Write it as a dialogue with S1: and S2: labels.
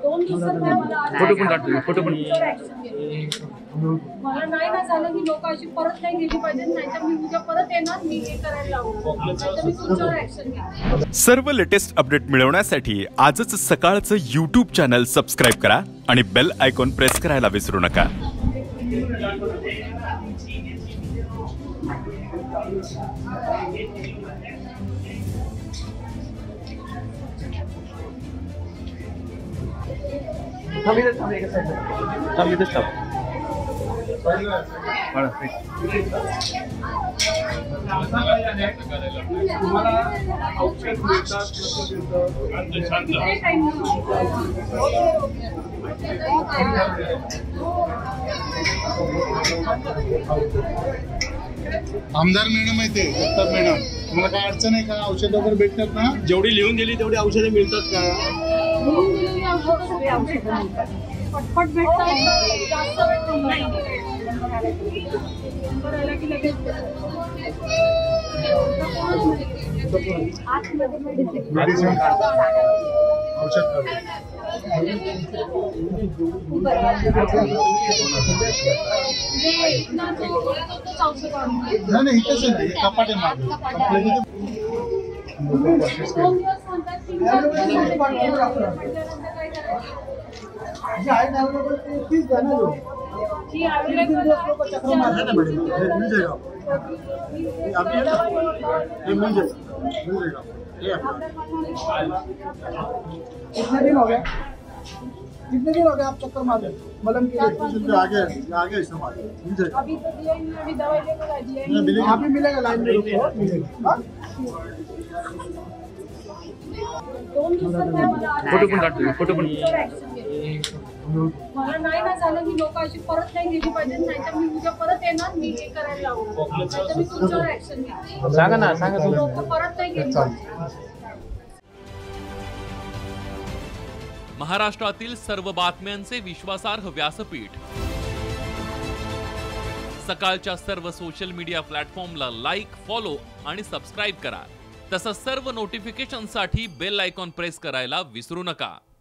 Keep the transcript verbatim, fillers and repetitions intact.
S1: दोन दिवसात नाही मला
S2: फोटो पण काढतो फोटो पण
S1: मला नाही ना झालं की लोक अशी परत नाही गेली पाहिजे, नाहीतर मी उद्या परत येणार, मी हे करायला लावणार, नाहीतर मी तुमच्यावर ऍक्शन घेईन.
S3: सर्व लेटेस्ट अपडेट मिळवण्यासाठी आजच सकाळचं यूट्यूब चॅनल सबस्क्राईब करा आणि बेल आयकॉन प्रेस करायला विसरू नका.
S4: आमदार मॅडम आहे ते दत्ता मॅडम, तुम्हाला काय अडचण आहे का? औषध वगैरे भेटतात ना? जेवढी लिहून दिली तेवढी औषधे मिळतात का?
S1: पटपट भेटतात, जास्त वेळ
S4: मेडिसिन औषध नाही नाही इथंच नाही, कपाट आहे मागे.
S5: कितने दिन हो गए कितने दिन हो गए आप चक्कर मार रहे? मलम की
S4: आगे आगे मिल जाएगा.
S1: अभी तो दिया ही नहीं, अभी दवाई लेकर आ दिया.
S5: अभी मिलेगा लाइन में रुको, मिलेगा.
S1: दोन दिवसात नाही मला
S2: फोटो पण काढतो फोटो पण
S1: मला नाही ना झालं की लोक अशी परत नाही गेली पाहिजे, नाहीतर मी उद्या परत येणार, मी हे करायला लावणार, नाहीतर मी तुमच्यावर ऍक्शन घेईन.
S2: सांगा ना सांगा
S1: लोक परत नाही गेली पाहिजे.
S6: महाराष्ट्रातील सर्व बातम्यांचे विश्वासार्ह व्यासपीठ. सकाळच्या सर्व सोशल मीडिया प्लॅटफॉर्मला लाईक, फॉलो आणि सबस्क्राईब करा. तसंच सर्व नोटिफिकेशनसाठी बेल आयकॉन प्रेस करायला विसरू नका.